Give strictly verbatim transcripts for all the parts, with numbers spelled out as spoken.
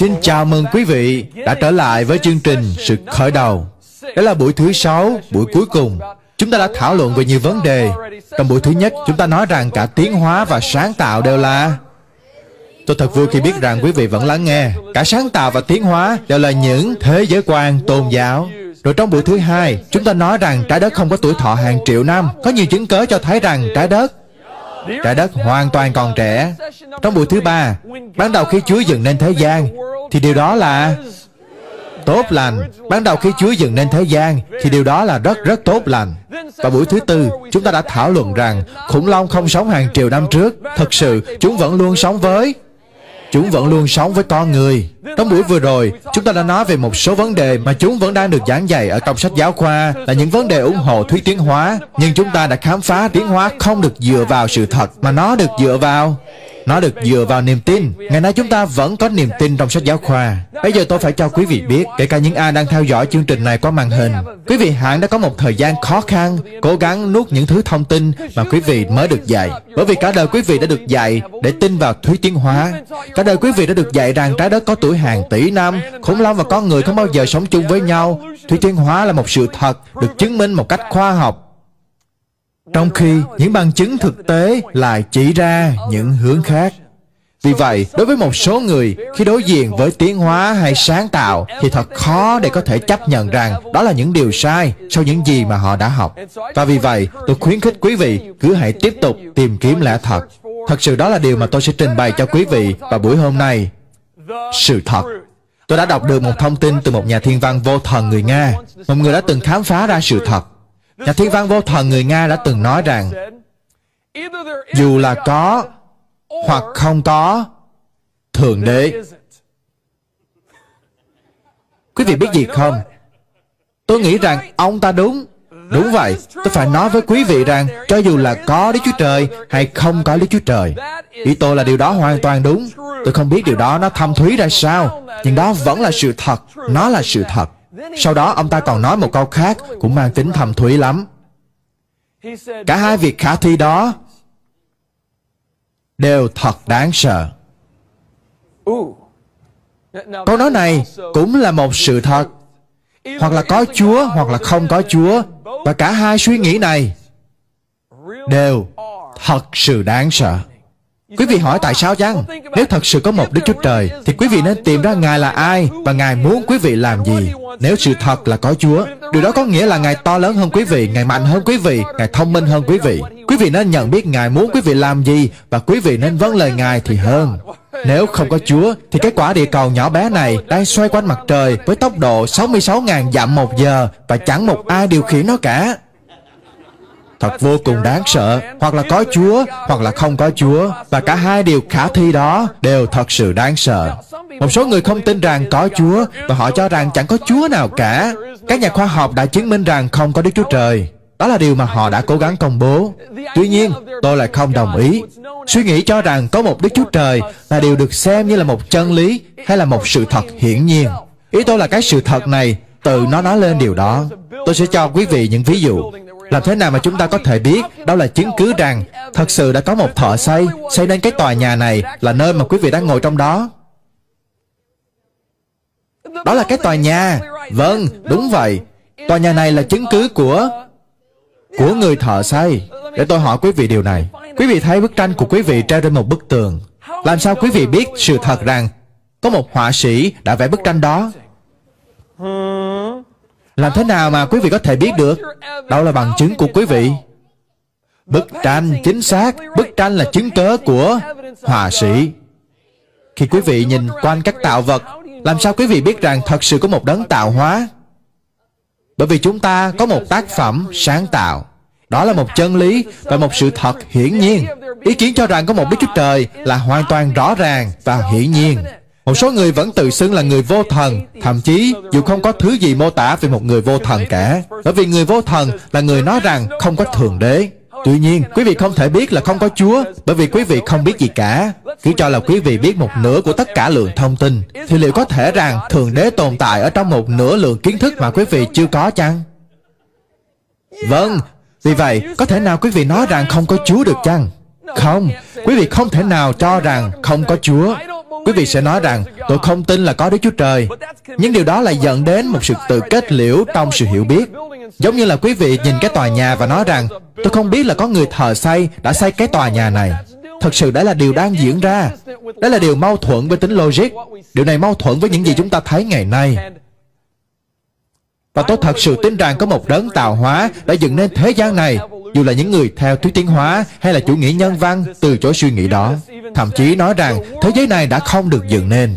Xin chào mừng quý vị đã trở lại với chương trình Sự Khởi Đầu. Đó là buổi thứ sáu, buổi cuối cùng. Chúng ta đã thảo luận về nhiều vấn đề. Trong buổi thứ nhất, chúng ta nói rằng cả tiến hóa và sáng tạo đều là... Tôi thật vui khi biết rằng quý vị vẫn lắng nghe. Cả sáng tạo và tiến hóa đều là những thế giới quan tôn giáo. Rồi trong buổi thứ hai, chúng ta nói rằng trái đất không có tuổi thọ hàng triệu năm. Có nhiều chứng cớ cho thấy rằng trái đất Trái đất hoàn toàn còn trẻ. Trong buổi thứ ba, ban đầu khi Chúa dựng nên thế gian thì điều đó là tốt lành. Ban đầu khi Chúa dựng nên thế gian thì điều đó là rất rất tốt lành. Và buổi thứ tư, chúng ta đã thảo luận rằng khủng long không sống hàng triệu năm trước. Thực sự, chúng vẫn luôn sống với Chúng vẫn luôn sống với con người. Trong buổi vừa rồi, chúng ta đã nói về một số vấn đề mà chúng vẫn đang được giảng dạy ở trong sách giáo khoa, là những vấn đề ủng hộ thuyết tiến hóa. Nhưng chúng ta đã khám phá tiến hóa không được dựa vào sự thật, mà nó được dựa vào Nó được dựa vào niềm tin. Ngày nay chúng ta vẫn có niềm tin trong sách giáo khoa. Bây giờ tôi phải cho quý vị biết, kể cả những ai đang theo dõi chương trình này qua màn hình, quý vị hẳn đã có một thời gian khó khăn, cố gắng nuốt những thứ thông tin mà quý vị mới được dạy. Bởi vì cả đời quý vị đã được dạy để tin vào thuyết tiến hóa. Cả đời quý vị đã được dạy rằng trái đất có tuổi hàng tỷ năm, khủng long và con người không bao giờ sống chung với nhau. Thuyết tiến hóa là một sự thật, được chứng minh một cách khoa học. Trong khi những bằng chứng thực tế lại chỉ ra những hướng khác. Vì vậy, đối với một số người, khi đối diện với tiến hóa hay sáng tạo thì thật khó để có thể chấp nhận rằng đó là những điều sai sau những gì mà họ đã học. Và vì vậy, tôi khuyến khích quý vị cứ hãy tiếp tục tìm kiếm lẽ thật. Thật sự đó là điều mà tôi sẽ trình bày cho quý vị vào buổi hôm nay. Sự thật. Tôi đã đọc được một thông tin từ một nhà thiên văn vô thần người Nga, một người đã từng khám phá ra sự thật. Nhà thiên văn vô thần người Nga đã từng nói rằng dù là có hoặc không có Thượng Đế. Quý vị biết gì không? Tôi nghĩ rằng ông ta đúng. Đúng vậy, tôi phải nói với quý vị rằng cho dù là có Đức Chúa Trời hay không có Đức Chúa Trời, ý tôi là điều đó hoàn toàn đúng. Tôi không biết điều đó nó thâm thúy ra sao, nhưng đó vẫn là sự thật. Nó là sự thật. Sau đó ông ta còn nói một câu khác cũng mang tính thâm thúy lắm. Cả hai việc khả thi đó đều thật đáng sợ. Câu nói này cũng là một sự thật. Hoặc là có Chúa hoặc là không có Chúa. Và cả hai suy nghĩ này đều thật sự đáng sợ. Quý vị hỏi tại sao chăng? Nếu thật sự có một Đức Chúa Trời thì quý vị nên tìm ra Ngài là ai và Ngài muốn quý vị làm gì. Nếu sự thật là có Chúa, điều đó có nghĩa là Ngài to lớn hơn quý vị, Ngài mạnh hơn quý vị, Ngài thông minh hơn quý vị. Quý vị nên nhận biết Ngài muốn quý vị làm gì và quý vị nên vâng lời Ngài thì hơn. Nếu không có Chúa thì cái quả địa cầu nhỏ bé này đang xoay quanh mặt trời với tốc độ sáu mươi sáu nghìn dặm một giờ và chẳng một ai điều khiển nó cả. Thật vô cùng đáng sợ. Hoặc là có Chúa hoặc là không có Chúa. Và cả hai điều khả thi đó đều thật sự đáng sợ. Một số người không tin rằng có Chúa và họ cho rằng chẳng có Chúa nào cả. Các nhà khoa học đã chứng minh rằng không có Đức Chúa Trời. Đó là điều mà họ đã cố gắng công bố. Tuy nhiên, tôi lại không đồng ý. Suy nghĩ cho rằng có một Đức Chúa Trời là điều được xem như là một chân lý hay là một sự thật hiển nhiên. Ý tôi là cái sự thật này tự nó nói lên điều đó. Tôi sẽ cho quý vị những ví dụ. Làm thế nào mà chúng ta có thể biết đó là chứng cứ rằng thật sự đã có một thợ xây xây nên cái tòa nhà này là nơi mà quý vị đang ngồi trong đó? Đó là cái tòa nhà. Vâng, đúng vậy. Tòa nhà này là chứng cứ của của người thợ xây. Để tôi hỏi quý vị điều này. Quý vị thấy bức tranh của quý vị treo trên một bức tường. Làm sao quý vị biết sự thật rằng có một họa sĩ đã vẽ bức tranh đó? Làm thế nào mà quý vị có thể biết được? Đâu là bằng chứng của quý vị? Bức tranh, chính xác. Bức tranh là chứng cớ của họa sĩ. Khi quý vị nhìn quanh các tạo vật, làm sao quý vị biết rằng thật sự có một đấng tạo hóa? Bởi vì chúng ta có một tác phẩm sáng tạo. Đó là một chân lý và một sự thật hiển nhiên. Ý kiến cho rằng có một Đức Chúa Trời là hoàn toàn rõ ràng và hiển nhiên. Một số người vẫn tự xưng là người vô thần, thậm chí dù không có thứ gì mô tả về một người vô thần cả. Bởi vì người vô thần là người nói rằng không có Thượng Đế. Tuy nhiên, quý vị không thể biết là không có Chúa, bởi vì quý vị không biết gì cả. Cứ cho là quý vị biết một nửa của tất cả lượng thông tin, thì liệu có thể rằng Thượng Đế tồn tại ở trong một nửa lượng kiến thức mà quý vị chưa có chăng? Vâng, vì vậy, có thể nào quý vị nói rằng không có Chúa được chăng? Không, quý vị không thể nào cho rằng không có Chúa. Quý vị sẽ nói rằng, tôi không tin là có Đức Chúa Trời. Nhưng điều đó lại dẫn đến một sự tự kết liễu trong sự hiểu biết. Giống như là quý vị nhìn cái tòa nhà và nói rằng, tôi không biết là có người thợ xây đã xây cái tòa nhà này. Thật sự đó là điều đang diễn ra. Đó là điều mâu thuẫn với tính logic. Điều này mâu thuẫn với những gì chúng ta thấy ngày nay. Và tôi thật sự tin rằng có một đấng tạo hóa đã dựng nên thế gian này, dù là những người theo thuyết tiến hóa hay là chủ nghĩa nhân văn từ chối suy nghĩ đó. Thậm chí nói rằng thế giới này đã không được dựng nên.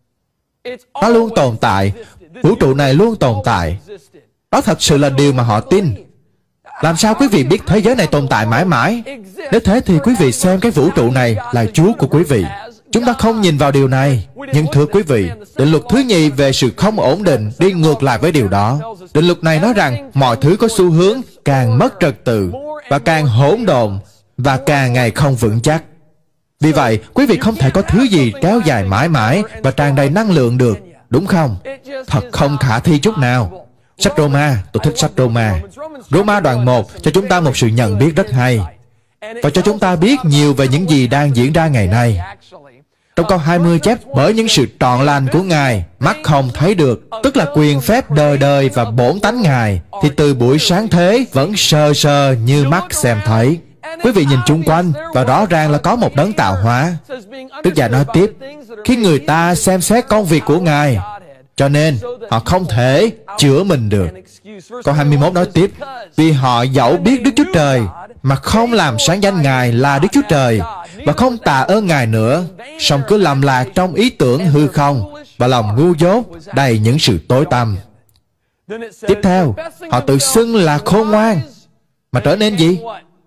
Nó luôn tồn tại. Vũ trụ này luôn tồn tại. Đó thật sự là điều mà họ tin. Làm sao quý vị biết thế giới này tồn tại mãi mãi? Nếu thế thì quý vị xem cái vũ trụ này là Chúa của quý vị. Chúng ta không nhìn vào điều này. Nhưng thưa quý vị, định luật thứ nhì về sự không ổn định đi ngược lại với điều đó. Định luật này nói rằng mọi thứ có xu hướng càng mất trật tự và càng hỗn độn và càng ngày không vững chắc. Vì vậy, quý vị không thể có thứ gì kéo dài mãi mãi và tràn đầy năng lượng được, đúng không? Thật không khả thi chút nào. Sách Roma, tôi thích sách Roma. Roma đoạn một cho chúng ta một sự nhận biết rất hay và cho chúng ta biết nhiều về những gì đang diễn ra ngày nay. Trong câu hai mươi chép, bởi những sự trọn lành của Ngài mắt không thấy được, tức là quyền phép đời đời và bổn tánh Ngài, thì từ buổi sáng thế vẫn sờ sờ như mắt xem thấy. Quý vị nhìn chung quanh và rõ ràng là có một đấng tạo hóa. Đức Già nói tiếp, khi người ta xem xét công việc của Ngài, cho nên họ không thể chữa mình được. Câu hai mươi mốt nói tiếp, vì họ dẫu biết Đức Chúa Trời mà không làm sáng danh Ngài là Đức Chúa Trời và không tạ ơn Ngài nữa, song cứ lầm lạc trong ý tưởng hư không và lòng ngu dốt đầy những sự tối tăm. Tiếp theo, họ tự xưng là khôn ngoan mà trở nên gì?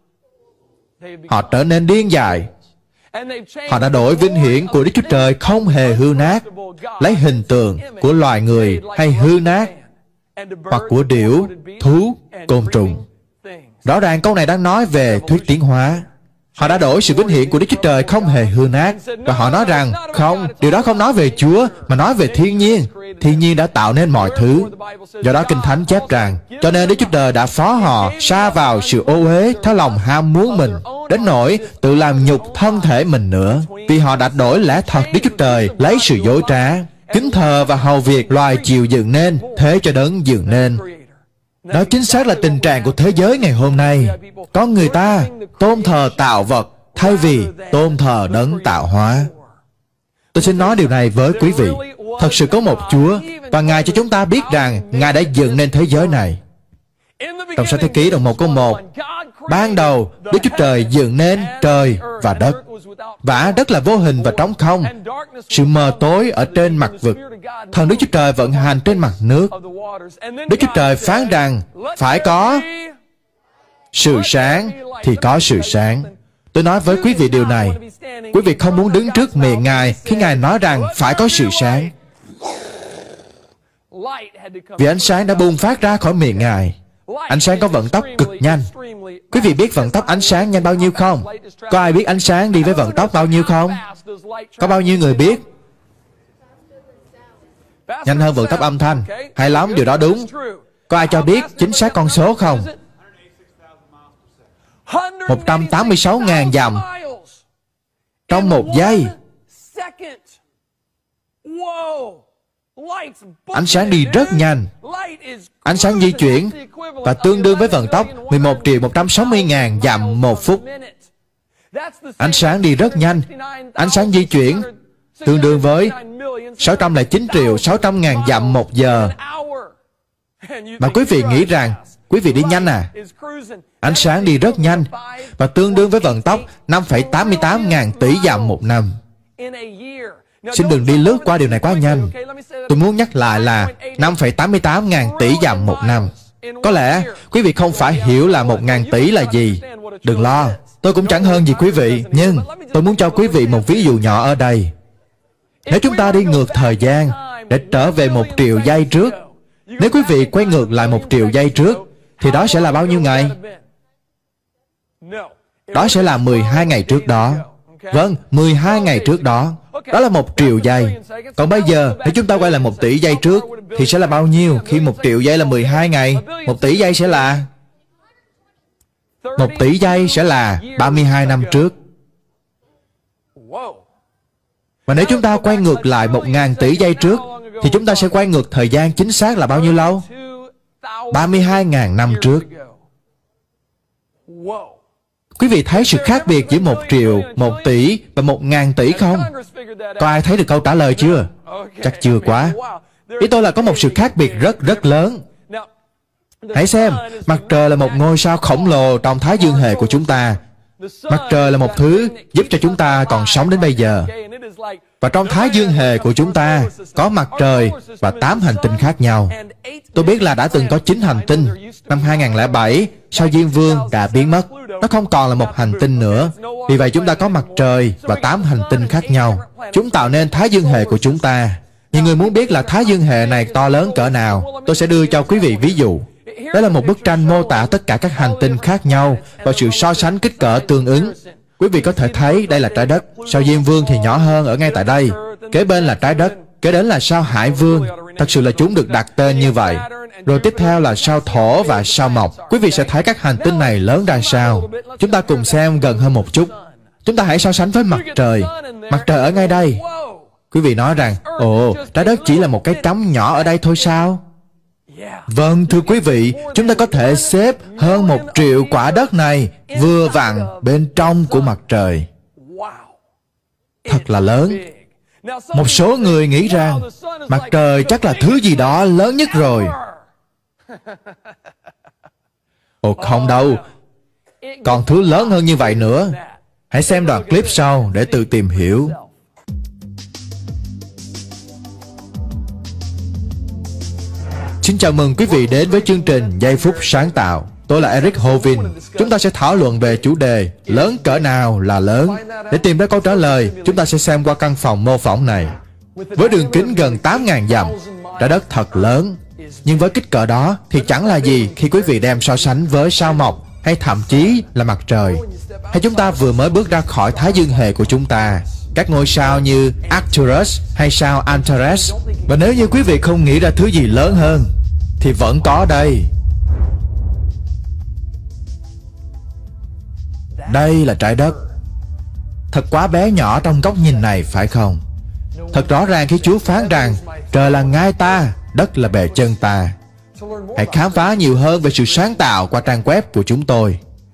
Họ trở nên điên dại. Họ đã đổi vinh hiển của Đức Chúa Trời không hề hư nát, lấy hình tượng của loài người hay hư nát, hoặc của điểu, thú, côn trùng. Rõ ràng câu này đang nói về thuyết tiến hóa. Họ đã đổi sự vinh hiển của Đức Chúa Trời không hề hư nát, và họ nói rằng, không, điều đó không nói về Chúa, mà nói về thiên nhiên. Thiên nhiên đã tạo nên mọi thứ. Do đó Kinh Thánh chép rằng, cho nên Đức Chúa Trời đã phó họ sa vào sự ô uế theo lòng ham muốn mình, đến nỗi tự làm nhục thân thể mình nữa. Vì họ đã đổi lẽ thật Đức Chúa Trời lấy sự dối trá, kính thờ và hầu việc loài chịu dựng nên, thế cho đấng dựng nên. Đó chính xác là tình trạng của thế giới ngày hôm nay. Có người ta tôn thờ tạo vật thay vì tôn thờ đấng tạo hóa. Tôi xin nói điều này với quý vị. Thật sự có một Chúa, và Ngài cho chúng ta biết rằng Ngài đã dựng nên thế giới này. Trong sách Thế Ký đoạn một câu một, ban đầu Đức Chúa Trời dựng nên trời và đất, và đất là vô hình và trống không, sự mờ tối ở trên mặt vực. Thần Đức Chúa Trời vận hành trên mặt nước. Đức Chúa Trời phán rằng phải có sự sáng thì có sự sáng. Tôi nói với quý vị điều này, quý vị không muốn đứng trước miệng Ngài khi Ngài nói rằng phải có sự sáng, vì ánh sáng đã bùng phát ra khỏi miệng Ngài. Ánh sáng có vận tốc cực nhanh. Quý vị biết vận tốc ánh sáng nhanh bao nhiêu không? Có ai biết ánh sáng đi với vận tốc bao nhiêu không? Có bao nhiêu người biết? Nhanh hơn vận tốc âm thanh. Hay lắm, điều đó đúng. Có ai cho biết chính xác con số không? một trăm tám mươi sáu nghìn dặm trong một giây. Ánh sáng đi rất nhanh. Ánh sáng di chuyển và tương đương với vận tốc mười một triệu một trăm sáu mươi nghìn dặm một phút. Ánh sáng đi rất nhanh. Ánh sáng di chuyển tương đương với sáu trăm lẻ chín triệu sáu trăm nghìn dặm một giờ. Mà quý vị nghĩ rằng quý vị đi nhanh à? Ánh sáng đi rất nhanh và tương đương với vận tốc năm phẩy tám mươi tám ngàn tỷ dặm một năm. Xin đừng đi lướt qua điều này quá nhanh. Tôi muốn nhắc lại là năm phẩy tám mươi tám ngàn tỷ dặm một năm. Có lẽ quý vị không phải hiểu là một ngàn tỷ là gì. Đừng lo, tôi cũng chẳng hơn gì quý vị. Nhưng tôi muốn cho quý vị một ví dụ nhỏ ở đây. Nếu chúng ta đi ngược thời gian để trở về một triệu giây trước, nếu quý vị quay ngược lại một triệu giây trước, thì đó sẽ là bao nhiêu ngày? Đó sẽ là mười hai ngày trước đó. Vâng, mười hai ngày trước đó. Đó là một triệu giây. Còn bây giờ, nếu chúng ta quay lại một tỷ giây trước, thì sẽ là bao nhiêu khi một triệu giây là mười hai ngày? Một tỷ giây sẽ là... Một tỷ giây sẽ là ba mươi hai năm trước. Mà nếu chúng ta quay ngược lại một ngàn tỷ giây trước, thì chúng ta sẽ quay ngược thời gian chính xác là bao nhiêu lâu? ba mươi hai nghìn năm trước. Quý vị thấy sự khác biệt giữa một triệu, một tỷ và một ngàn tỷ không? Có ai thấy được câu trả lời chưa? Chắc chưa quá. Ý tôi là có một sự khác biệt rất rất lớn. Hãy xem, mặt trời là một ngôi sao khổng lồ trong Thái Dương hệ của chúng ta. Mặt trời là một thứ giúp cho chúng ta còn sống đến bây giờ. Và trong Thái Dương hệ của chúng ta có mặt trời và tám hành tinh khác nhau. Tôi biết là đã từng có chín hành tinh. Năm hai nghìn lẻ bảy, sao Diêm Vương đã biến mất. Nó không còn là một hành tinh nữa. Vì vậy chúng ta có mặt trời và tám hành tinh khác nhau. Chúng tạo nên Thái Dương hệ của chúng ta. Nhiều người muốn biết là Thái Dương hệ này to lớn cỡ nào. Tôi sẽ đưa cho quý vị ví dụ. Đó là một bức tranh mô tả tất cả các hành tinh khác nhau và sự so sánh kích cỡ tương ứng. Quý vị có thể thấy đây là trái đất. Sao Diêm Vương thì nhỏ hơn ở ngay tại đây. Kế bên là trái đất. Kế đến là sao Hải Vương. Thật sự là chúng được đặt tên như vậy. Rồi tiếp theo là sao Thổ và sao Mộc. Quý vị sẽ thấy các hành tinh này lớn ra sao. Chúng ta cùng xem gần hơn một chút. Chúng ta hãy so sánh với mặt trời. Mặt trời ở ngay đây. Quý vị nói rằng, ồ, trái đất chỉ là một cái trống nhỏ ở đây thôi sao? Vâng, thưa quý vị, chúng ta có thể xếp hơn một triệu quả đất này vừa vặn bên trong của mặt trời. Thật là lớn. Một số người nghĩ rằng mặt trời chắc là thứ gì đó lớn nhất rồi. Ồ không đâu, còn thứ lớn hơn như vậy nữa. Hãy xem đoạn clip sau để tự tìm hiểu. Xin chào mừng quý vị đến với chương trình Giây Phút Sáng Tạo. Tôi là Eric Hovin. Chúng ta sẽ thảo luận về chủ đề lớn cỡ nào là lớn. Để tìm ra câu trả lời, chúng ta sẽ xem qua căn phòng mô phỏng này. Với đường kính gần tám nghìn dặm, trái đất thật lớn. Nhưng với kích cỡ đó thì chẳng là gì khi quý vị đem so sánh với sao Mộc hay thậm chí là mặt trời. Hay chúng ta vừa mới bước ra khỏi Thái Dương hệ của chúng ta, các ngôi sao như Arcturus hay sao Antares. Và nếu như quý vị không nghĩ ra thứ gì lớn hơn thì vẫn có đây. Đây là trái đất. Thật quá bé nhỏ trong góc nhìn này phải không? Thật rõ ràng khi Chúa phán rằng trời là ngai ta, đất là bề chân ta. Hãy khám phá nhiều hơn về sự sáng tạo qua trang web của chúng tôi.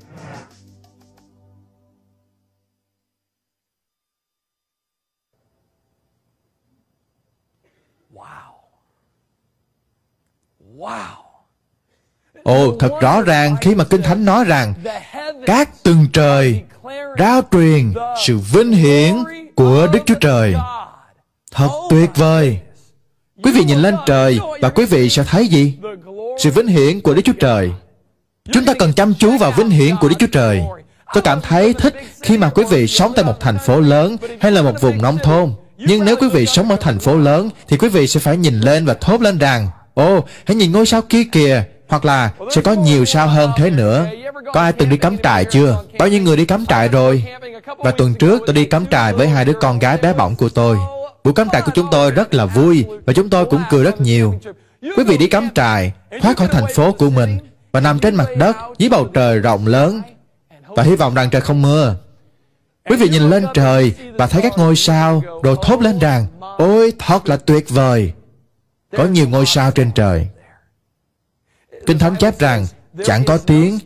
Ồ, thật rõ ràng khi mà Kinh Thánh nói rằng các tầng trời rao truyền sự vinh hiển của Đức Chúa Trời. Thật tuyệt vời. Quý vị nhìn lên trời và quý vị sẽ thấy gì? Sự vinh hiển của Đức Chúa Trời. Chúng ta cần chăm chú vào vinh hiển của Đức Chúa Trời. Tôi cảm thấy thích khi mà quý vị sống tại một thành phố lớn hay là một vùng nông thôn. Nhưng nếu quý vị sống ở thành phố lớn thì quý vị sẽ phải nhìn lên và thốt lên rằng, ồ, hãy nhìn ngôi sao kia kìa. Hoặc là sẽ có nhiều sao hơn thế nữa. Có ai từng đi cắm trại chưa? Bao nhiêu người đi cắm trại rồi? Và tuần trước tôi đi cắm trại với hai đứa con gái bé bỏng của tôi. Buổi cắm trại của chúng tôi rất là vui và chúng tôi cũng cười rất nhiều. Quý vị đi cắm trại, thoát khỏi thành phố của mình và nằm trên mặt đất dưới bầu trời rộng lớn và hy vọng rằng trời không mưa. Quý vị nhìn lên trời và thấy các ngôi sao rồi thốt lên rằng, ôi thật là tuyệt vời. Có nhiều ngôi sao trên trời. Kinh Thánh chép rằng chẳng có tiếng,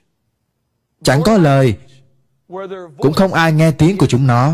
chẳng có lời, cũng không ai nghe tiếng của chúng nó.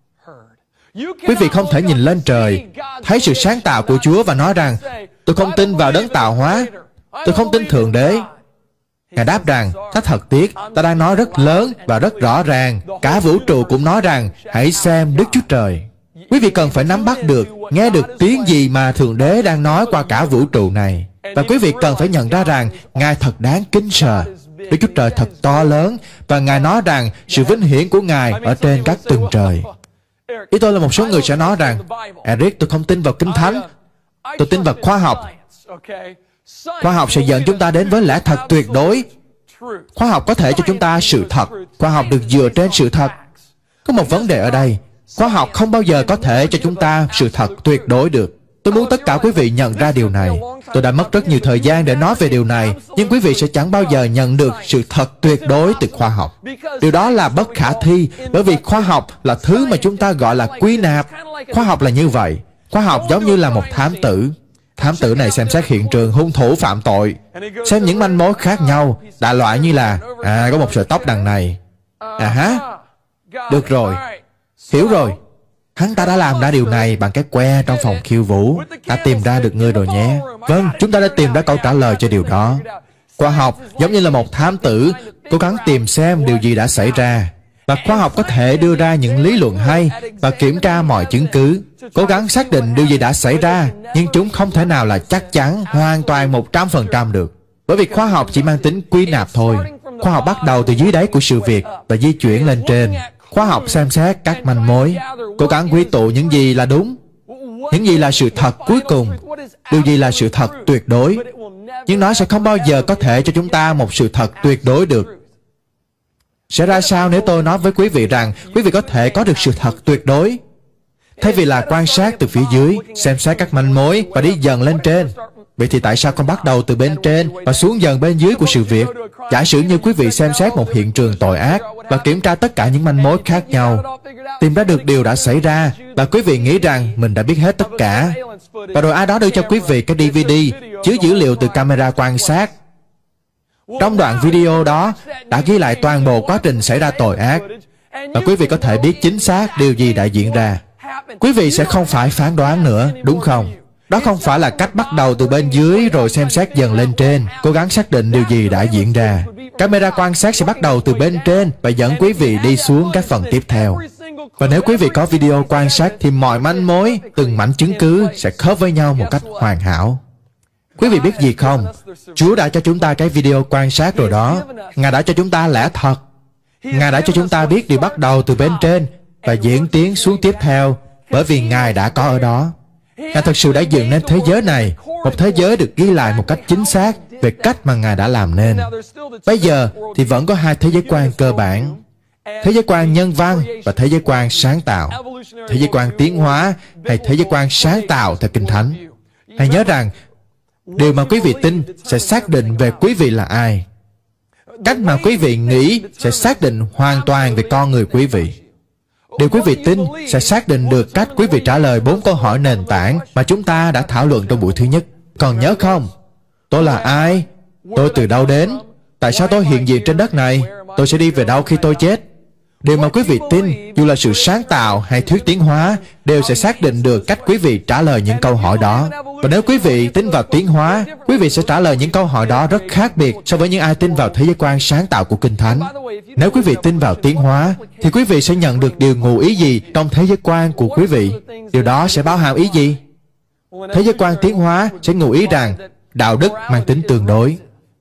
Quý vị không thể nhìn lên trời, thấy sự sáng tạo của Chúa và nói rằng, tôi không tin vào đấng tạo hóa, tôi không tin Thượng Đế. Ngài đáp rằng, thật thật tiếc, ta đang nói rất lớn và rất rõ ràng. Cả vũ trụ cũng nói rằng, hãy xem Đức Chúa Trời. Quý vị cần phải nắm bắt được, nghe được tiếng gì mà Thượng Đế đang nói qua cả vũ trụ này. Và quý vị cần phải nhận ra rằng Ngài thật đáng kính sợ. Đức Chúa Trời thật to lớn. Và Ngài nói rằng sự vinh hiển của Ngài ở trên các tầng trời. Ý tôi là một số người sẽ nói rằng, Eric, tôi không tin vào Kinh Thánh, tôi tin vào khoa học. Khoa học sẽ dẫn chúng ta đến với lẽ thật tuyệt đối. Khoa học có thể cho chúng ta sự thật. Khoa học được dựa trên sự thật. Có một vấn đề ở đây. Khoa học không bao giờ có thể cho chúng ta sự thật tuyệt đối được. Tôi muốn tất cả quý vị nhận ra điều này. Tôi đã mất rất nhiều thời gian để nói về điều này, nhưng quý vị sẽ chẳng bao giờ nhận được sự thật tuyệt đối từ khoa học. Điều đó là bất khả thi, bởi vì khoa học là thứ mà chúng ta gọi là quy nạp. Khoa học là như vậy. Khoa học giống như là một thám tử. Thám tử này xem xét hiện trường hung thủ phạm tội, xem những manh mối khác nhau, đại loại như là à, có một sợi tóc đằng này. À hả? Được rồi, hiểu rồi. Hắn ta đã làm ra điều này bằng cái que trong phòng khiêu vũ. Ta tìm ra được ngươi rồi nhé. Vâng, chúng ta đã tìm ra câu trả lời cho điều đó. Khoa học giống như là một thám tử, cố gắng tìm xem điều gì đã xảy ra. Và khoa học có thể đưa ra những lý luận hay và kiểm tra mọi chứng cứ, cố gắng xác định điều gì đã xảy ra, nhưng chúng không thể nào là chắc chắn hoàn toàn một trăm phần trăm được. Bởi vì khoa học chỉ mang tính quy nạp thôi. Khoa học bắt đầu từ dưới đáy của sự việc và di chuyển lên trên. Khoa học xem xét các manh mối, cố gắng quy tụ những gì là đúng, những gì là sự thật cuối cùng, điều gì là sự thật tuyệt đối. Nhưng nó sẽ không bao giờ có thể cho chúng ta một sự thật tuyệt đối được. Sẽ ra sao nếu tôi nói với quý vị rằng quý vị có thể có được sự thật tuyệt đối? Thay vì là quan sát từ phía dưới, xem xét các manh mối và đi dần lên trên. Vậy thì tại sao không bắt đầu từ bên trên và xuống dần bên dưới của sự việc? Giả sử như quý vị xem xét một hiện trường tội ác và kiểm tra tất cả những manh mối khác nhau, tìm ra được điều đã xảy ra, và quý vị nghĩ rằng mình đã biết hết tất cả. Và rồi ai đó đưa cho quý vị cái đê vê đê chứa dữ liệu từ camera quan sát. Trong đoạn video đó đã ghi lại toàn bộ quá trình xảy ra tội ác, và quý vị có thể biết chính xác điều gì đã diễn ra. Quý vị sẽ không phải phán đoán nữa, đúng không? Đó không phải là cách bắt đầu từ bên dưới rồi xem xét dần lên trên, cố gắng xác định điều gì đã diễn ra. Camera quan sát sẽ bắt đầu từ bên trên và dẫn quý vị đi xuống các phần tiếp theo. Và nếu quý vị có video quan sát thì mọi manh mối, từng mảnh chứng cứ sẽ khớp với nhau một cách hoàn hảo. Quý vị biết gì không? Chúa đã cho chúng ta cái video quan sát rồi đó. Ngài đã cho chúng ta lẽ thật. Ngài đã cho chúng ta biết điều bắt đầu từ bên trên và diễn tiến xuống tiếp theo, bởi vì Ngài đã có ở đó. Ngài thật sự đã dựng nên thế giới này, một thế giới được ghi lại một cách chính xác về cách mà Ngài đã làm nên. Bây giờ thì vẫn có hai thế giới quan cơ bản: thế giới quan nhân văn và thế giới quan sáng tạo. Thế giới quan tiến hóa hay thế giới quan sáng tạo theo Kinh Thánh. Hãy nhớ rằng điều mà quý vị tin sẽ xác định về quý vị là ai. Cách mà quý vị nghĩ sẽ xác định hoàn toàn về con người quý vị. Điều quý vị tin sẽ xác định được cách quý vị trả lời bốn câu hỏi nền tảng mà chúng ta đã thảo luận trong buổi thứ nhất. Còn nhớ không? Tôi là ai? Tôi từ đâu đến? Tại sao tôi hiện diện trên đất này? Tôi sẽ đi về đâu khi tôi chết? Điều mà quý vị tin, dù là sự sáng tạo hay thuyết tiến hóa, đều sẽ xác định được cách quý vị trả lời những câu hỏi đó. Và nếu quý vị tin vào tiến hóa, quý vị sẽ trả lời những câu hỏi đó rất khác biệt so với những ai tin vào thế giới quan sáng tạo của Kinh Thánh. Nếu quý vị tin vào tiến hóa, thì quý vị sẽ nhận được điều ngụ ý gì trong thế giới quan của quý vị? Điều đó sẽ bao hàm ý gì? Thế giới quan tiến hóa sẽ ngụ ý rằng đạo đức mang tính tương đối.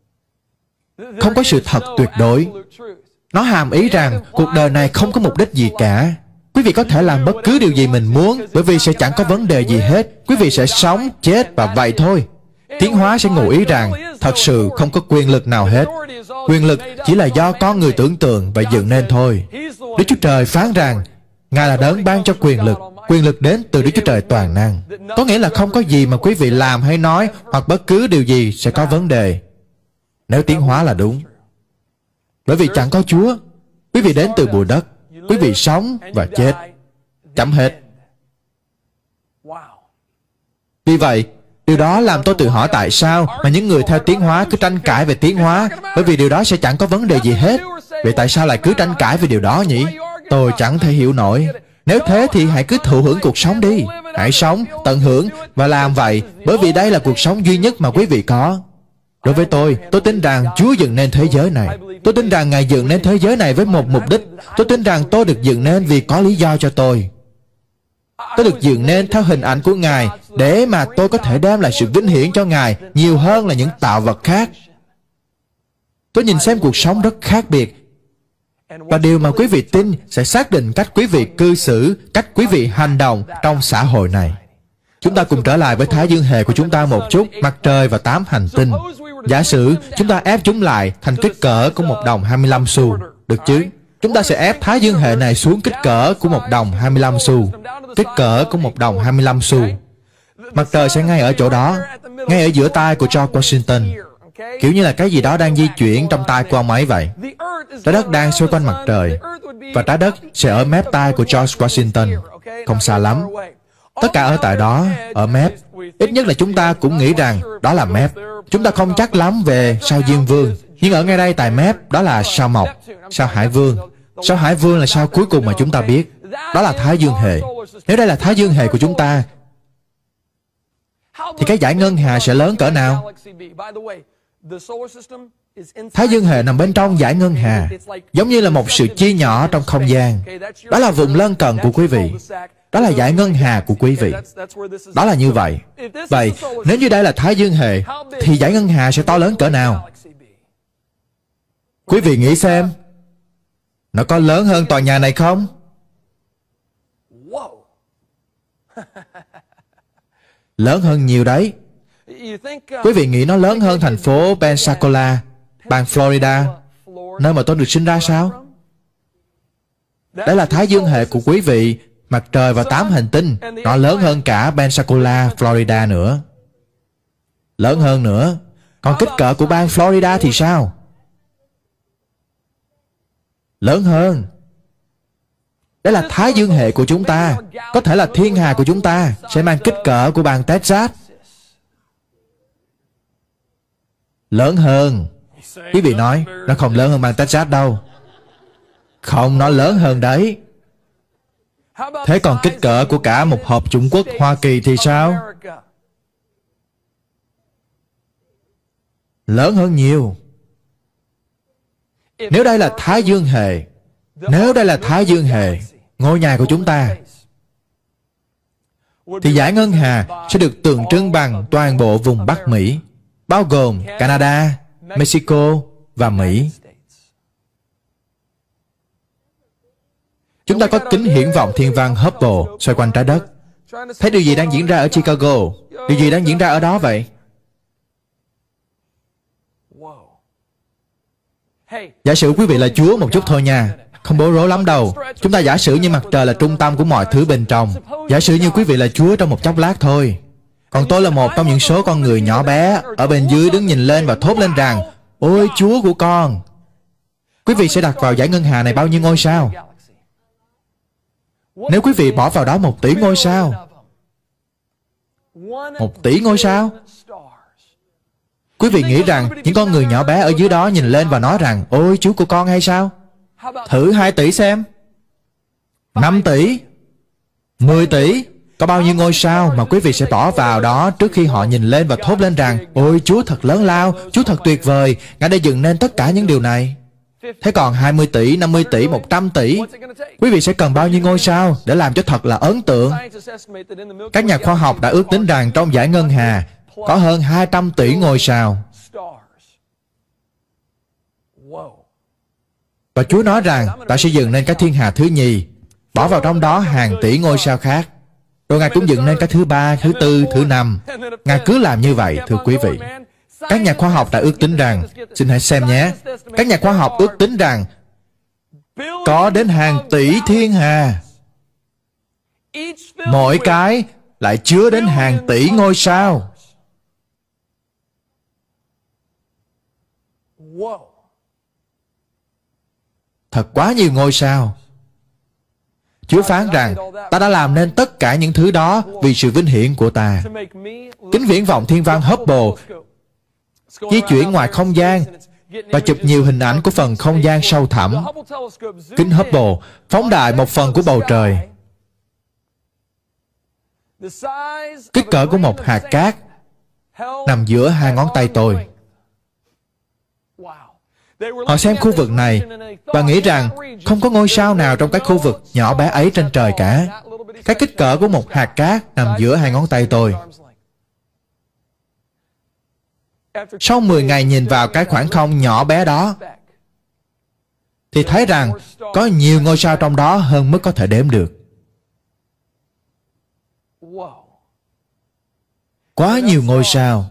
Không có sự thật tuyệt đối. Nó hàm ý rằng cuộc đời này không có mục đích gì cả. Quý vị có thể làm bất cứ điều gì mình muốn, bởi vì sẽ chẳng có vấn đề gì hết. Quý vị sẽ sống, chết và vậy thôi. Tiến hóa sẽ ngụ ý rằng thật sự không có quyền lực nào hết. Quyền lực chỉ là do con người tưởng tượng và dựng nên thôi. Đức Chúa Trời phán rằng Ngài là đấng ban cho quyền lực. Quyền lực đến từ Đức Chúa Trời toàn năng. Có nghĩa là không có gì mà quý vị làm hay nói hoặc bất cứ điều gì sẽ có vấn đề, nếu tiến hóa là đúng. Bởi vì chẳng có Chúa. Quý vị đến từ bụi đất. Quý vị sống và chết. Chấm hết. Vì vậy, điều đó làm tôi tự hỏi tại sao mà những người theo tiến hóa cứ tranh cãi về tiến hóa, bởi vì điều đó sẽ chẳng có vấn đề gì hết. Vậy tại sao lại cứ tranh cãi về điều đó nhỉ? Tôi chẳng thể hiểu nổi. Nếu thế thì hãy cứ thụ hưởng cuộc sống đi. Hãy sống, tận hưởng và làm vậy, bởi vì đây là cuộc sống duy nhất mà quý vị có. Đối với tôi, tôi tin rằng Chúa dựng nên thế giới này. Tôi tin rằng Ngài dựng nên thế giới này với một mục đích. Tôi tin rằng tôi được dựng nên vì có lý do cho tôi. Tôi được dựng nên theo hình ảnh của Ngài để mà tôi có thể đem lại sự vinh hiển cho Ngài nhiều hơn là những tạo vật khác. Tôi nhìn xem cuộc sống rất khác biệt. Và điều mà quý vị tin sẽ xác định cách quý vị cư xử, cách quý vị hành động trong xã hội này. Chúng ta cùng trở lại với Thái Dương hệ của chúng ta một chút, mặt trời và tám hành tinh. Giả sử chúng ta ép chúng lại thành kích cỡ của một đồng hai mươi lăm xu, được chứ? Chúng ta sẽ ép Thái Dương hệ này xuống kích cỡ của một đồng hai mươi lăm xu. Kích cỡ của một đồng hai mươi lăm xu. Mặt trời sẽ ngay ở chỗ đó, ngay ở giữa tay của George Washington. Kiểu như là cái gì đó đang di chuyển trong tay của ông ấy vậy. Trái đất đang xoay quanh mặt trời, và trái đất sẽ ở mép tay của George Washington. Không xa lắm. Tất cả ở tại đó, ở mép. Ít nhất là chúng ta cũng nghĩ rằng đó là mép. Chúng ta không chắc lắm về sao Diêm Vương, nhưng ở ngay đây tại mép, đó là sao Mộc, sao Hải Vương. Sao Hải Vương là sao cuối cùng mà chúng ta biết. Đó là Thái Dương hệ. Nếu đây là Thái Dương hệ của chúng ta, thì cái dải ngân hà sẽ lớn cỡ nào? Thái Dương hệ nằm bên trong dải ngân hà, giống như là một sự chia nhỏ trong không gian. Đó là vùng lân cận của quý vị. Đó là dải ngân hà của quý vị. Đó là như vậy. Vậy, nếu như đây là Thái Dương hệ, thì dải ngân hà sẽ to lớn cỡ nào? Quý vị nghĩ xem, nó có lớn hơn tòa nhà này không? Lớn hơn nhiều đấy. Quý vị nghĩ nó lớn hơn thành phố Pensacola, bang Florida, nơi mà tôi được sinh ra sao? Đấy là Thái Dương hệ của quý vị. Mặt trời và tám hành tinh, nó lớn hơn cả Pensacola, Florida nữa. Lớn hơn nữa. Còn kích cỡ của bang Florida thì sao? Lớn hơn. Đấy là Thái Dương hệ của chúng ta. Có thể là thiên hà của chúng ta sẽ mang kích cỡ của bang Texas. Lớn hơn. Quý vị nói, nó không lớn hơn bang Texas đâu. Không, nó lớn hơn đấy. Thế còn kích cỡ của cả một hợp chủng quốc Hoa Kỳ thì sao? Lớn hơn nhiều. Nếu đây là Thái Dương hệ, Nếu đây là Thái Dương hệ, ngôi nhà của chúng ta, thì dải ngân hà sẽ được tượng trưng bằng toàn bộ vùng Bắc Mỹ, bao gồm Canada, Mexico và Mỹ. Chúng ta có kính hiển vọng thiên văn Hubble xoay quanh trái đất. Thấy điều gì đang diễn ra ở Chicago? Điều gì đang diễn ra ở đó vậy? Giả sử quý vị là Chúa một chút thôi nha. Không bối rối lắm đâu. Chúng ta giả sử như mặt trời là trung tâm của mọi thứ bên trong. Giả sử như quý vị là Chúa trong một chốc lát thôi. Còn tôi là một trong những số con người nhỏ bé ở bên dưới đứng nhìn lên và thốt lên rằng: ôi Chúa của con! Quý vị sẽ đặt vào dải ngân hà này bao nhiêu ngôi sao? Nếu quý vị bỏ vào đó một tỷ ngôi sao, một tỷ ngôi sao, quý vị nghĩ rằng những con người nhỏ bé ở dưới đó nhìn lên và nói rằng: ôi Chúa của con hay sao? Thử hai tỷ xem. Năm tỷ, mười tỷ. Có bao nhiêu ngôi sao mà quý vị sẽ bỏ vào đó trước khi họ nhìn lên và thốt lên rằng: ôi Chúa thật lớn lao, Chúa thật tuyệt vời, Ngài đã dựng nên tất cả những điều này. Thế còn hai mươi tỷ, năm mươi tỷ, một trăm tỷ, quý vị sẽ cần bao nhiêu ngôi sao để làm cho thật là ấn tượng? Các nhà khoa học đã ước tính rằng trong dải ngân hà có hơn hai trăm tỷ ngôi sao. Và Chúa nói rằng ta sẽ dựng nên cái thiên hà thứ nhì, bỏ vào trong đó hàng tỷ ngôi sao khác. Rồi Ngài cũng dựng nên cái thứ ba, thứ tư, thứ năm. Ngài cứ làm như vậy, thưa quý vị. Các nhà khoa học đã ước tính rằng, xin hãy xem nhé, các nhà khoa học ước tính rằng có đến hàng tỷ thiên hà. Mỗi cái lại chứa đến hàng tỷ ngôi sao. Thật quá nhiều ngôi sao. Chúa phán rằng ta đã làm nên tất cả những thứ đó vì sự vinh hiển của ta. Kính viễn vọng thiên văn Hubble di chuyển ngoài không gian và chụp nhiều hình ảnh của phần không gian sâu thẳm. Kính Hubble phóng đại một phần của bầu trời. Kích cỡ của một hạt cát nằm giữa hai ngón tay tôi. Họ xem khu vực này và nghĩ rằng không có ngôi sao nào trong cái khu vực nhỏ bé ấy trên trời cả. Cái kích cỡ của một hạt cát nằm giữa hai ngón tay tôi. Sau mười ngày nhìn vào cái khoảng không nhỏ bé đó, thì thấy rằng có nhiều ngôi sao trong đó hơn mức có thể đếm được. Quá nhiều ngôi sao,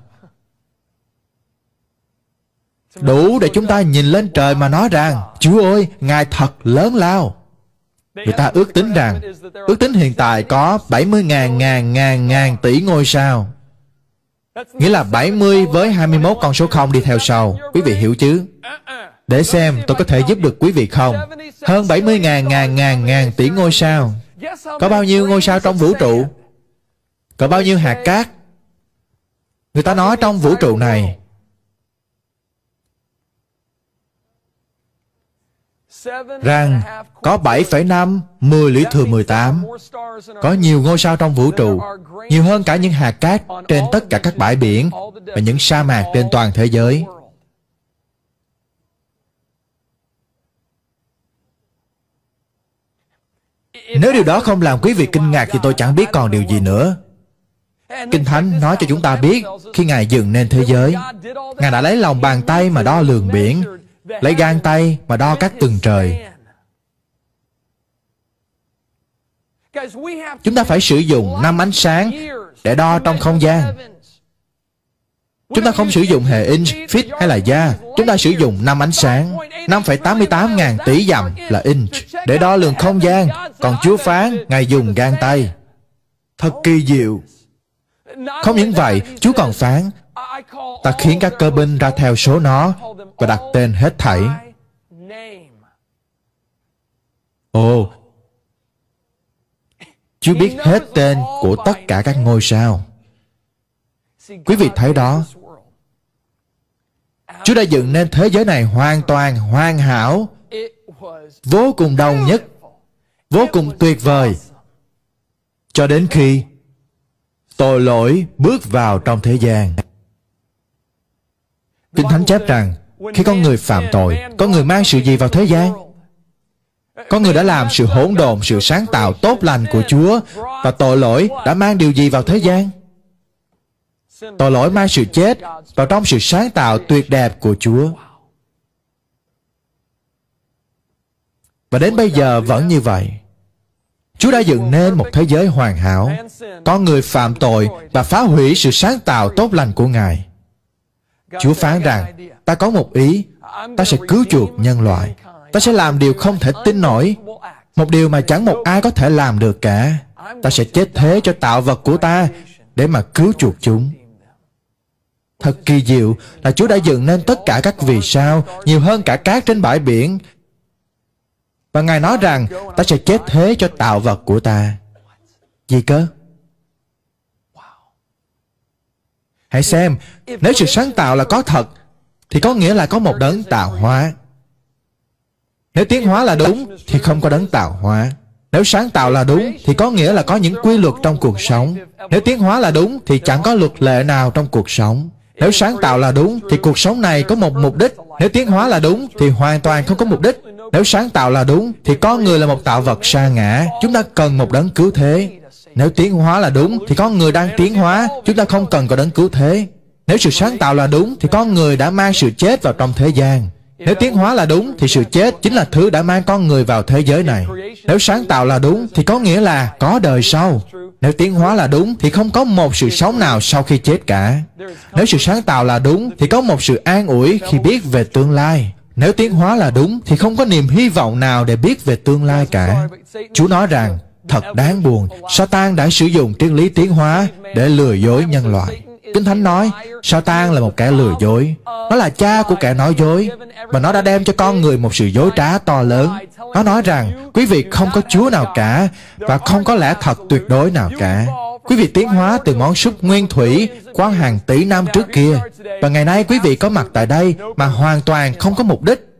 đủ để chúng ta nhìn lên trời mà nói rằng: Chúa ơi, Ngài thật lớn lao. Người ta ước tính rằng, ước tính hiện tại có bảy mươi ngàn ngàn ngàn ngàn tỷ ngôi sao. Nghĩa là bảy mươi với hai mươi mốt con số không đi theo sau. Quý vị hiểu chứ? Để xem tôi có thể giúp được quý vị không. Hơn bảy mươi ngàn ngàn ngàn ngàn tỷ ngôi sao. Có bao nhiêu ngôi sao trong vũ trụ? Có bao nhiêu hạt cát? Người ta nói trong vũ trụ này rằng có bảy phẩy năm, mười lũy thừa mười tám. Có nhiều ngôi sao trong vũ trụ, nhiều hơn cả những hạt cát trên tất cả các bãi biển và những sa mạc trên toàn thế giới. Nếu điều đó không làm quý vị kinh ngạc thì tôi chẳng biết còn điều gì nữa. Kinh Thánh nói cho chúng ta biết, khi Ngài dựng nên thế giới, Ngài đã lấy lòng bàn tay mà đo lường biển, lấy gang tay mà đo các tầng trời. Chúng ta phải sử dụng năm ánh sáng để đo trong không gian. Chúng ta không sử dụng hệ inch, feet hay là gia. Chúng ta sử dụng năm ánh sáng, năm phẩy tám mươi tám ngàn tỷ dặm là inch để đo lường không gian. Còn Chúa phán, Ngài dùng gang tay. Thật kỳ diệu. Không những vậy, Chúa còn phán, ta khiến các cơ binh ra theo số nó và đặt tên hết thảy. Ồ, Chúa biết hết tên của tất cả các ngôi sao. Quý vị thấy đó, Chúa đã dựng nên thế giới này hoàn toàn hoàn hảo, vô cùng đồng nhất, vô cùng tuyệt vời, cho đến khi tội lỗi bước vào trong thế gian. Kinh Thánh chép rằng, khi con người phạm tội, con người mang sự gì vào thế gian? Con người đã làm sự hỗn độn, sự sáng tạo tốt lành của Chúa. Và tội lỗi đã mang điều gì vào thế gian? Tội lỗi mang sự chết vào trong sự sáng tạo tuyệt đẹp của Chúa. Và đến bây giờ vẫn như vậy. Chúa đã dựng nên một thế giới hoàn hảo. Con người phạm tội và phá hủy sự sáng tạo tốt lành của Ngài. Chúa phán rằng, ta có một ý, ta sẽ cứu chuộc nhân loại. Ta sẽ làm điều không thể tin nổi, một điều mà chẳng một ai có thể làm được cả. Ta sẽ chết thế cho tạo vật của ta để mà cứu chuộc chúng. Thật kỳ diệu là Chúa đã dựng nên tất cả các vì sao, nhiều hơn cả cát trên bãi biển. Và Ngài nói rằng, ta sẽ chết thế cho tạo vật của ta. Gì cơ? Hãy xem, nếu sự sáng tạo là có thật, thì có nghĩa là có một đấng tạo hóa. Nếu tiến hóa là đúng, thì không có đấng tạo hóa. Nếu sáng tạo là đúng, thì có nghĩa là có những quy luật trong cuộc sống. Nếu tiến hóa là đúng, thì chẳng có luật lệ nào trong cuộc sống. Nếu sáng tạo là đúng, thì cuộc sống này có một mục đích. Nếu tiến hóa là đúng, thì hoàn toàn không có mục đích. Nếu sáng tạo là đúng, thì con người là một tạo vật sa ngã. Chúng ta cần một đấng cứu thế. Nếu tiến hóa là đúng, thì con người đang tiến hóa. Chúng ta không cần có đấng cứu thế. Nếu sự sáng tạo là đúng, thì con người đã mang sự chết vào trong thế gian. Nếu tiến hóa là đúng, thì sự chết chính là thứ đã mang con người vào thế giới này. Nếu sáng tạo là đúng, thì có nghĩa là có đời sau. Nếu tiến hóa là đúng, thì không có một sự sống nào sau khi chết cả. Nếu sự sáng tạo là đúng, thì có một sự an ủi khi biết về tương lai. Nếu tiến hóa là đúng, thì không có niềm hy vọng nào để biết về tương lai cả. Chúa nói rằng, thật đáng buồn, Satan đã sử dụng triết lý tiến hóa để lừa dối nhân loại. Kinh Thánh nói, Satan là một kẻ lừa dối. Nó là cha của kẻ nói dối. Và nó đã đem cho con người một sự dối trá to lớn. Nó nói rằng, quý vị không có Chúa nào cả, và không có lẽ thật tuyệt đối nào cả. Quý vị tiến hóa từ món súp nguyên thủy qua hàng tỷ năm trước kia. Và ngày nay quý vị có mặt tại đây mà hoàn toàn không có mục đích.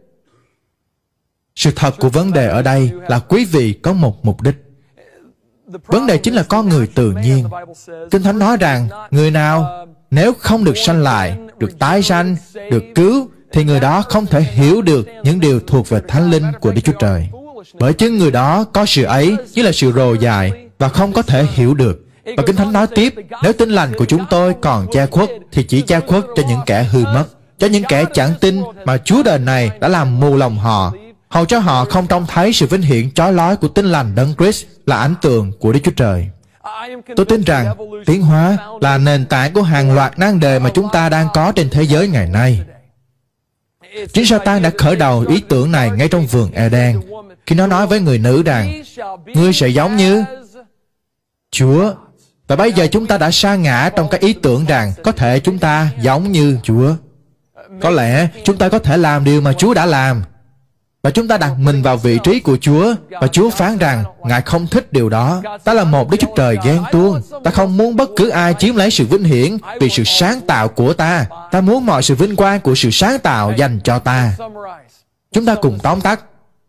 Sự thật của vấn đề ở đây là quý vị có một mục đích. Vấn đề chính là con người tự nhiên. Kinh Thánh nói rằng, người nào nếu không được sanh lại, được tái sanh, được cứu, thì người đó không thể hiểu được những điều thuộc về Thánh Linh của Đức Chúa Trời. Bởi chứng người đó có sự ấy như là sự rồ dài và không có thể hiểu được. Và Kinh Thánh nói tiếp, nếu tin lành của chúng tôi còn che khuất, thì chỉ che khuất cho những kẻ hư mất, cho những kẻ chẳng tin mà Chúa đời này đã làm mù lòng họ, hầu cho họ không trông thấy sự vinh hiển chói lói của tin lành Đấng Christ là ảnh tượng của Đức Chúa Trời. Tôi tin rằng tiến hóa là nền tảng của hàng loạt nan đề mà chúng ta đang có trên thế giới ngày nay. Chính Sa-tan đã khởi đầu ý tưởng này ngay trong vườn Eden, khi nó nói với người nữ rằng, ngươi sẽ giống như Chúa. Và bây giờ chúng ta đã sa ngã trong cái ý tưởng rằng có thể chúng ta giống như Chúa. Có lẽ chúng ta có thể làm điều mà Chúa đã làm, và chúng ta đặt mình vào vị trí của Chúa, và Chúa phán rằng Ngài không thích điều đó. Ta là một Đức Chúa Trời ghen tuông. Ta không muốn bất cứ ai chiếm lấy sự vinh hiển vì sự sáng tạo của ta. Ta muốn mọi sự vinh quang của sự sáng tạo dành cho ta. Chúng ta cùng tóm tắt.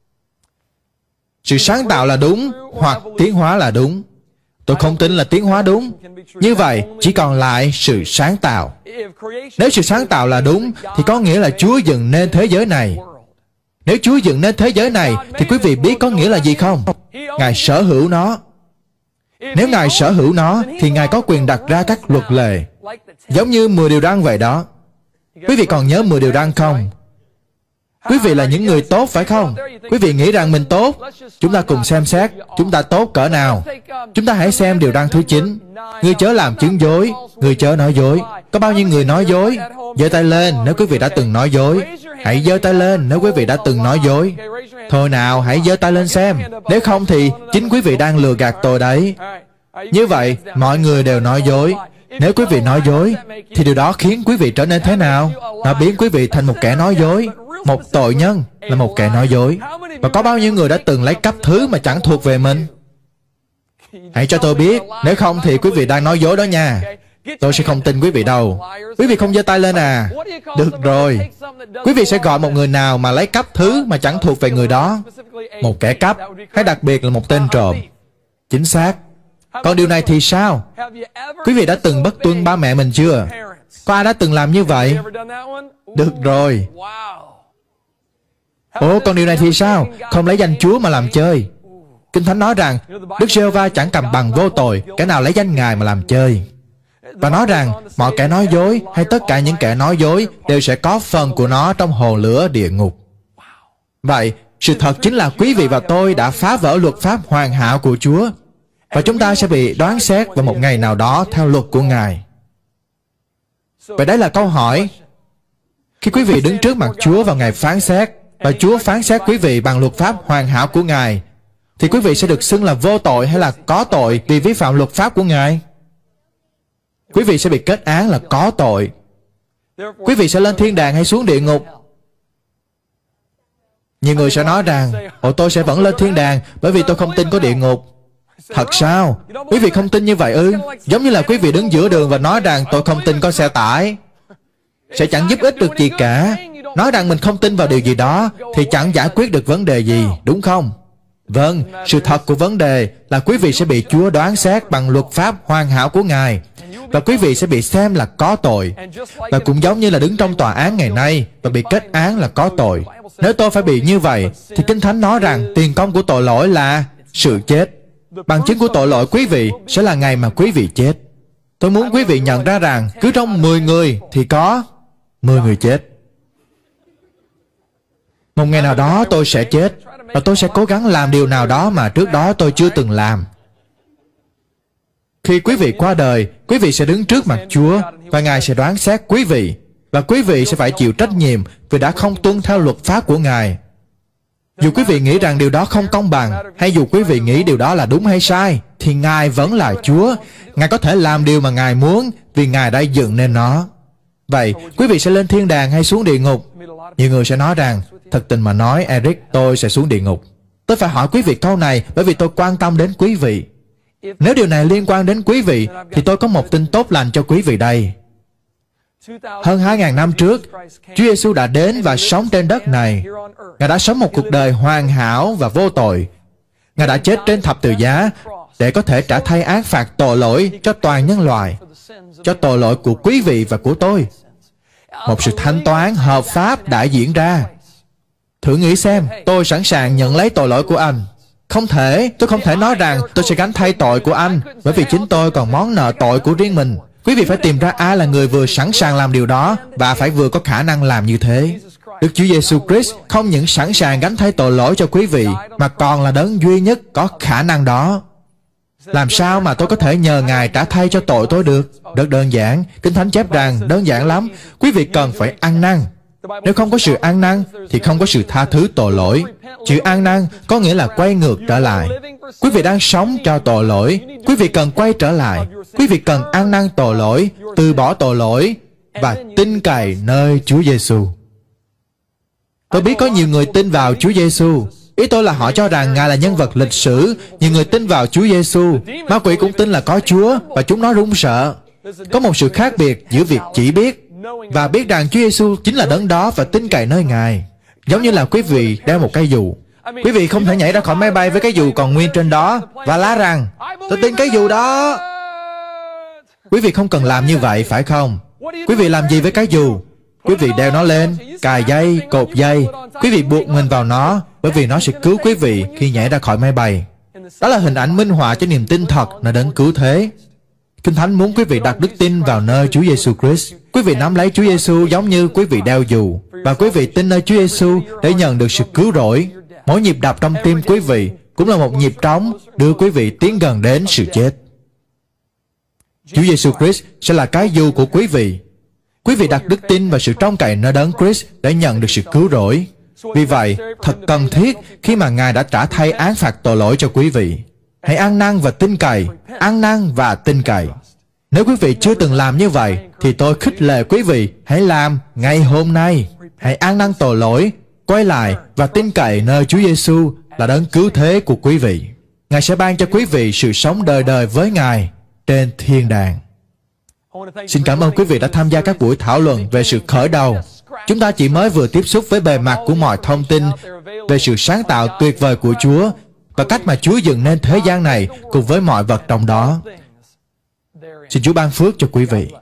Sự sáng tạo là đúng, hoặc tiến hóa là đúng. Tôi không tin là tiến hóa đúng. Như vậy, chỉ còn lại sự sáng tạo. Nếu sự sáng tạo là đúng, thì có nghĩa là Chúa dựng nên thế giới này. Nếu Chúa dựng nên thế giới này, thì quý vị biết có nghĩa là gì không? Ngài sở hữu nó. Nếu Ngài sở hữu nó, thì Ngài có quyền đặt ra các luật lệ, giống như mười điều răn vậy đó. Quý vị còn nhớ mười điều răn không? Quý vị là những người tốt phải không? Quý vị nghĩ rằng mình tốt. Chúng ta cùng xem xét chúng ta tốt cỡ nào. Chúng ta hãy xem điều răn thứ chín. Ngươi chớ làm chứng dối, ngươi chớ nói dối. Có bao nhiêu người nói dối? Giơ tay lên nếu quý vị đã từng nói dối. Hãy giơ tay lên nếu quý vị đã từng nói dối. Thôi nào, hãy giơ tay lên xem. Nếu không thì chính quý vị đang lừa gạt tôi đấy. Như vậy, mọi người đều nói dối. Nếu quý vị nói dối, thì điều đó khiến quý vị trở nên thế nào? Nó biến quý vị thành một kẻ nói dối. Một tội nhân là một kẻ nói dối. Và có bao nhiêu người đã từng lấy cắp thứ mà chẳng thuộc về mình? Hãy cho tôi biết. Nếu không thì quý vị đang nói dối đó nha. Tôi sẽ không tin quý vị đâu. Quý vị không giơ tay lên à? Được rồi. Quý vị sẽ gọi một người nào mà lấy cắp thứ mà chẳng thuộc về người đó? Một kẻ cắp, hay đặc biệt là một tên trộm. Chính xác. Còn điều này thì sao? Quý vị đã từng bất tuân ba mẹ mình chưa? Có ai đã từng làm như vậy? Được rồi. Ồ, còn điều này thì sao? Không lấy danh Chúa mà làm chơi. Kinh Thánh nói rằng Đức Giê-hô-va chẳng cầm bằng vô tội kẻ nào lấy danh Ngài mà làm chơi. Và nói rằng mọi kẻ nói dối hay tất cả những kẻ nói dối đều sẽ có phần của nó trong hồ lửa địa ngục. Vậy, sự thật chính là quý vị và tôi đã phá vỡ luật pháp hoàn hảo của Chúa, và chúng ta sẽ bị đoán xét vào một ngày nào đó theo luật của Ngài. Vậy đấy là câu hỏi. Khi quý vị đứng trước mặt Chúa vào ngày phán xét, và Chúa phán xét quý vị bằng luật pháp hoàn hảo của Ngài, thì quý vị sẽ được xưng là vô tội hay là có tội vì vi phạm luật pháp của Ngài? Quý vị sẽ bị kết án là có tội. Quý vị sẽ lên thiên đàng hay xuống địa ngục? Nhiều người sẽ nói rằng, ồ, tôi sẽ vẫn lên thiên đàng bởi vì tôi không tin có địa ngục. Thật sao? Quý vị không tin như vậy ư? Giống như là quý vị đứng giữa đường và nói rằng tôi không tin có xe tải. Sẽ chẳng giúp ích được gì cả. Nói rằng mình không tin vào điều gì đó thì chẳng giải quyết được vấn đề gì, đúng không? Vâng, sự thật của vấn đề là quý vị sẽ bị Chúa đoán xét bằng luật pháp hoàn hảo của Ngài, và quý vị sẽ bị xem là có tội. Và cũng giống như là đứng trong tòa án ngày nay và bị kết án là có tội. Nếu tôi phải bị như vậy, thì Kinh Thánh nói rằng tiền công của tội lỗi là sự chết. Bằng chứng của tội lỗi quý vị sẽ là ngày mà quý vị chết. Tôi muốn quý vị nhận ra rằng cứ trong mười người thì có mười người chết. Một ngày nào đó tôi sẽ chết, và tôi sẽ cố gắng làm điều nào đó mà trước đó tôi chưa từng làm. Khi quý vị qua đời, quý vị sẽ đứng trước mặt Chúa, và Ngài sẽ đoán xét quý vị, và quý vị sẽ phải chịu trách nhiệm vì đã không tuân theo luật pháp của Ngài. Dù quý vị nghĩ rằng điều đó không công bằng, hay dù quý vị nghĩ điều đó là đúng hay sai, thì Ngài vẫn là Chúa. Ngài có thể làm điều mà Ngài muốn vì Ngài đã dựng nên nó. Vậy, quý vị sẽ lên thiên đàng hay xuống địa ngục? Nhiều người sẽ nói rằng, thật tình mà nói, Eric, tôi sẽ xuống địa ngục. Tôi phải hỏi quý vị câu này bởi vì tôi quan tâm đến quý vị. Nếu điều này liên quan đến quý vị, thì tôi có một tin tốt lành cho quý vị đây. Hơn hai ngàn năm trước, Chúa Giêsu đã đến và sống trên đất này. Ngài đã sống một cuộc đời hoàn hảo và vô tội. Ngài đã chết trên thập tự giá để có thể trả thay án phạt tội lỗi cho toàn nhân loại, cho tội lỗi của quý vị và của tôi. Một sự thanh toán hợp pháp đã diễn ra. Thử nghĩ xem, tôi sẵn sàng nhận lấy tội lỗi của anh. Không thể, tôi không thể nói rằng tôi sẽ gánh thay tội của anh, bởi vì chính tôi còn món nợ tội của riêng mình. Quý vị phải tìm ra ai là người vừa sẵn sàng làm điều đó, và phải vừa có khả năng làm như thế. Đức Chúa Giêsu Christ không những sẵn sàng gánh thay tội lỗi cho quý vị, mà còn là đấng duy nhất có khả năng đó. Làm sao mà tôi có thể nhờ Ngài trả thay cho tội tôi được? Rất đơn giản. Kinh Thánh chép rằng, đơn giản lắm, quý vị cần phải ăn năn. Nếu không có sự ăn năn thì không có sự tha thứ tội lỗi. Chữ ăn năn có nghĩa là quay ngược trở lại. Quý vị đang sống cho tội lỗi. Quý vị cần quay trở lại. Quý vị cần ăn năn tội lỗi, từ bỏ tội lỗi và tin cậy nơi Chúa Giêsu. Tôi biết có nhiều người tin vào Chúa Giêsu. Ý tôi là họ cho rằng Ngài là nhân vật lịch sử. Nhiều người tin vào Chúa Giêsu. Ma quỷ cũng tin là có Chúa và chúng nó run sợ. Có một sự khác biệt giữa việc chỉ biết và biết rằng Chúa Giêsu chính là đấng đó và tin cậy nơi Ngài. Giống như là quý vị đeo một cây dù. Quý vị không thể nhảy ra khỏi máy bay với cái dù còn nguyên trên đó và la rằng tôi tin cái dù đó. Quý vị không cần làm như vậy, phải không? Quý vị làm gì với cái dù? Quý vị đeo nó lên, cài dây, cột dây. Quý vị buộc mình vào nó, bởi vì nó sẽ cứu quý vị khi nhảy ra khỏi máy bay. Đó là hình ảnh minh họa cho niềm tin thật là đấng cứu thế. Kinh Thánh muốn quý vị đặt đức tin vào nơi Chúa Giêsu Christ. Quý vị nắm lấy Chúa Giêsu giống như quý vị đeo dù, và quý vị tin nơi Chúa Giêsu để nhận được sự cứu rỗi. Mỗi nhịp đập trong tim quý vị cũng là một nhịp trống đưa quý vị tiến gần đến sự chết. Chúa Giêsu Christ sẽ là cái dù của quý vị. Quý vị đặt đức tin và sự trông cậy nơi đấng Christ để nhận được sự cứu rỗi. Vì vậy, thật cần thiết khi mà Ngài đã trả thay án phạt tội lỗi cho quý vị. Hãy ăn năn và tin cậy, ăn năn và tin cậy. Nếu quý vị chưa từng làm như vậy, thì tôi khích lệ quý vị hãy làm ngay hôm nay. Hãy ăn năn tội lỗi, quay lại và tin cậy nơi Chúa Giêsu là đấng cứu thế của quý vị. Ngài sẽ ban cho quý vị sự sống đời đời với Ngài trên thiên đàng. Xin cảm ơn quý vị đã tham gia các buổi thảo luận về sự khởi đầu. Chúng ta chỉ mới vừa tiếp xúc với bề mặt của mọi thông tin về sự sáng tạo tuyệt vời của Chúa và cách mà Chúa dựng nên thế gian này cùng với mọi vật trong đó. Xin Chúa ban phước cho quý vị.